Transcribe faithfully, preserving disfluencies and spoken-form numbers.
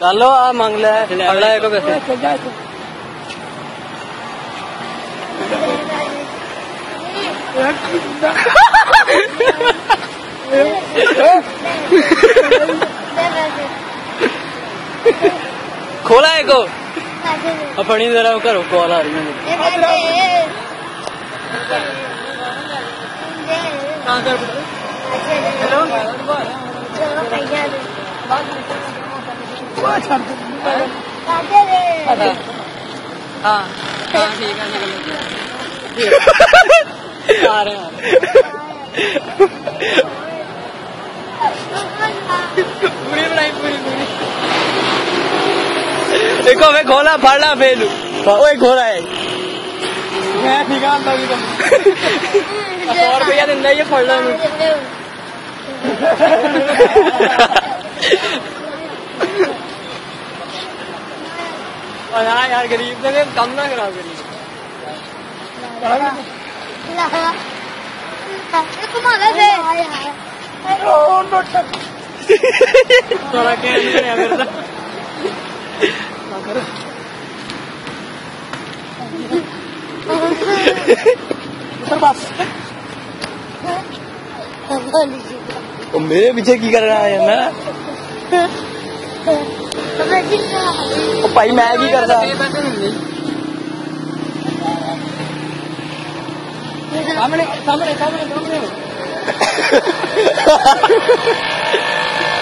चलो आ मांग ले अगला एक पैसे खोला है को अपनी जरा करो कॉल आ रही है हाँ हाँ ठीक है आ रहे हैं पूरी बनाई पूरी पूरी देखो मैं खोला फाड़ा फेलू ओए खोला है मैं ठीक है सौ रुपया दिंदा ये फड़ना हाँ यार गरीब ने कम ना करा गरीब थोड़ा क्या नहीं करता मेरे पीछे की कर रहा है ना भाई मैं की करता सामने सामने सामने सामने